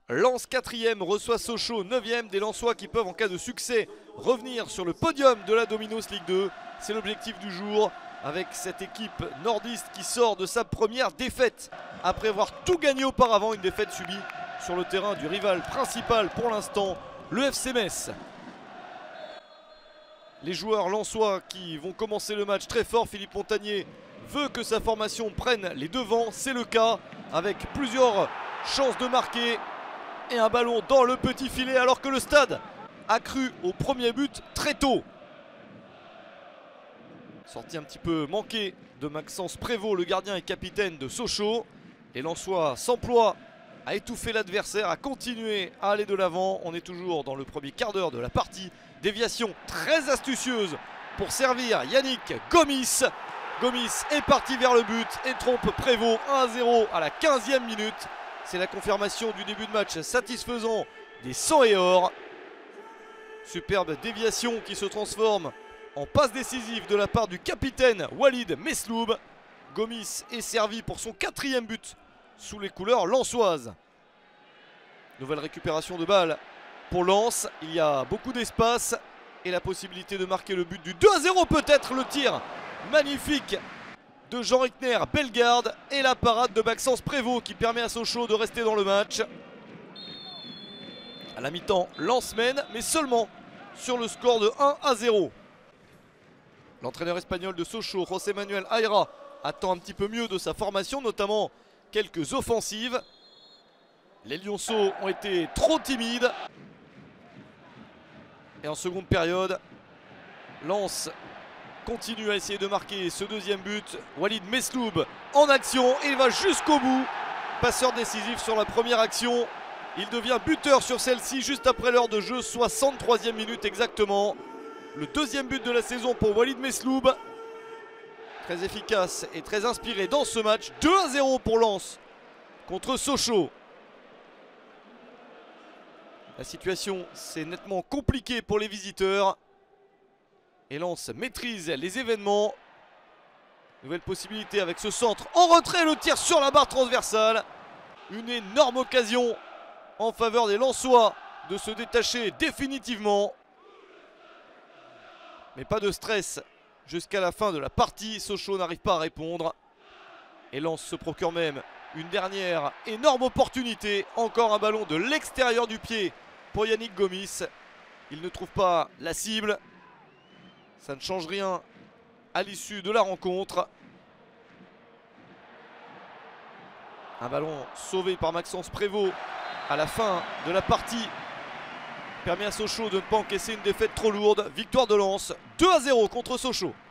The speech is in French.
Lens 4e reçoit Sochaux 9e, des Lensois qui peuvent en cas de succès revenir sur le podium de la Dominos Ligue 2. C'est l'objectif du jour avec cette équipe nordiste qui sort de sa première défaite après avoir tout gagné auparavant, une défaite subie sur le terrain du rival principal pour l'instant, le FC Metz. Les joueurs lensois qui vont commencer le match très fort. Philippe Montagnier veut que sa formation prenne les devants, c'est le cas avec plusieurs chances de marquer et un ballon dans le petit filet alors que le stade a cru au premier but très tôt. Sortie un petit peu manquée de Maxence Prévost, le gardien et capitaine de Sochaux. Les Lensois s'emploient à étouffer l'adversaire, à continuer à aller de l'avant. On est toujours dans le premier quart d'heure de la partie. Déviation très astucieuse pour servir Yannick Gomis. Gomis est parti vers le but et trompe Prévost. 1-0 à la 15e minute. C'est la confirmation du début de match satisfaisant des 100 et or. Superbe déviation qui se transforme en passe décisive de la part du capitaine Walid Mesloub. Gomis est servi pour son 4e but sous les couleurs lensoises. Nouvelle récupération de balle pour Lens. Il y a beaucoup d'espace et la possibilité de marquer le but du 2-0, peut-être le tir magnifique de Jean Rickner Bellegarde et la parade de Maxence Prévost qui permet à Sochaux de rester dans le match. À la mi-temps, Lens mène, mais seulement sur le score de 1-0. L'entraîneur espagnol de Sochaux, José Manuel Ayra, attend un petit peu mieux de sa formation, notamment quelques offensives. Les Lionceaux ont été trop timides. Et en seconde période, Lens continue à essayer de marquer ce deuxième but. Walid Mesloub en action et il va jusqu'au bout. Passeur décisif sur la première action. Il devient buteur sur celle-ci juste après l'heure de jeu, 63e minute exactement. Le deuxième but de la saison pour Walid Mesloub. Très efficace et très inspiré dans ce match. 2-0 pour Lens contre Sochaux. La situation s'est nettement compliquée pour les visiteurs. Et Lens maîtrise les événements. Nouvelle possibilité avec ce centre en retrait, le tir sur la barre transversale. Une énorme occasion en faveur des Lensois de se détacher définitivement. Mais pas de stress jusqu'à la fin de la partie. Sochaux n'arrive pas à répondre. Et Lens se procure même une dernière énorme opportunité. Encore un ballon de l'extérieur du pied pour Yannick Gomis. Il ne trouve pas la cible. Ça ne change rien à l'issue de la rencontre. Un ballon sauvé par Maxence Prévost à la fin de la partie permet à Sochaux de ne pas encaisser une défaite trop lourde. Victoire de Lens, 2-0 contre Sochaux.